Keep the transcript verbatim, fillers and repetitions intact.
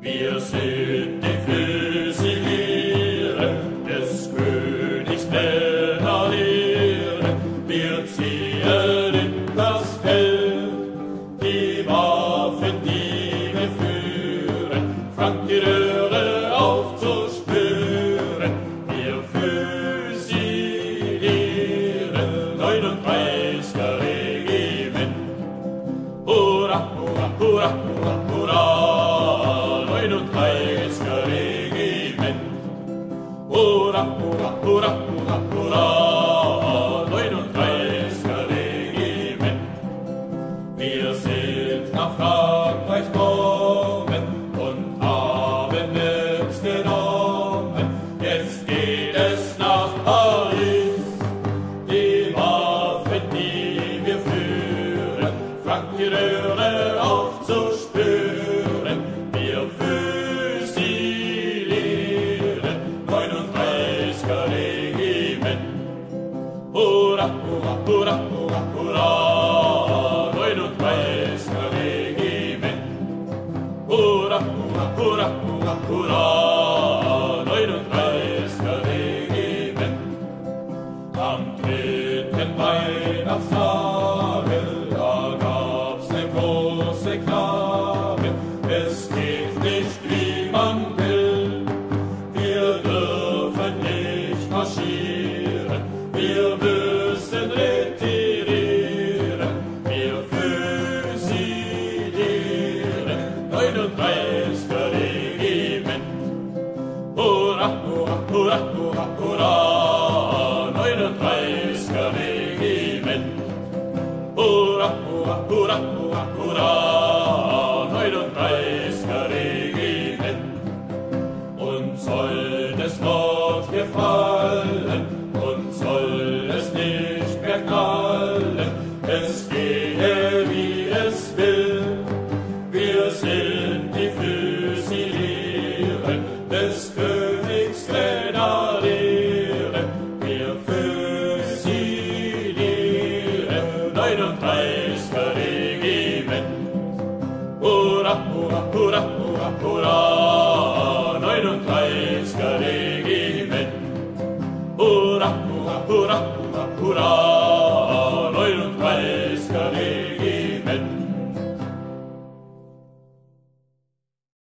Wir sind die Füsiliere des Königs Bernhard. Wir ziehen in das Feld die Waffen, die wir führen, Frank die Röhre aufzuspüren. Wir Füsiliere, neununddreißiger Regiment. Hurra, hurra, hurra, hurra, hurra, neununddreißiger Regiment. Hurra, hurra, hurra, hurra, hurra, neununddreißiger Regiment. Wir sind nach Frankreich gekommen und haben es genommen. Jetzt geht es nach Paris. Die Waffen, die wir führen, Frank die Röhre aufzuspüren. Wir Füsiliere, neununddreißiger Regiment. Hurra, hurra, hurra, hurra, hurra, neununddreißiger Regiment. Hurra, hurra, hurra, hurra, hurra, neununddreißiger Regiment. Am dritten Weihnachtstage, da gab's ne große Klage. Es geht nicht, wie man will. Wir dürfen nicht marschieren. Wir müssen retirieren. Wir Füsiliere, neununddreißiger Regiment. Hurra, hurra, hurra, hurra, hurra, neununddreißiger Regiment. Hurra, hurra, hurra, hurra, hurra, neununddreißiger Regiment. Und soll es Gott gefallen, und soll es nicht mehr knallen, es gehe wie es will. Wir sind die Füsiliere des Königs Grenadiere. Wir Füsiliere, neununddreißiger Regiment. Hurra, hurra, hurra, hurra, hurra, neununddreißiger Regiment. Hurra, hurra, hurra, hurra, hurra.